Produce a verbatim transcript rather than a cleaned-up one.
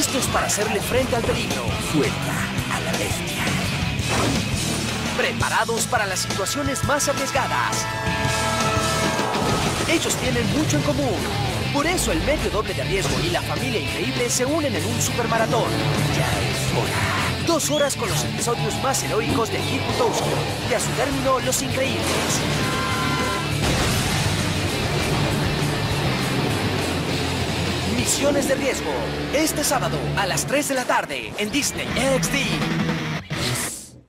Listos para hacerle frente al peligro. Suelta a la bestia. Preparados para las situaciones más arriesgadas. Ellos tienen mucho en común. Por eso el medio doble de riesgo y la familia increíble se unen en un supermaratón. Ya es hora. Dos horas con los episodios más heroicos de Kick Buttowski. Y a su término, Los Increíbles. Misiones de riesgo. Este sábado a las tres de la tarde en Disney X D.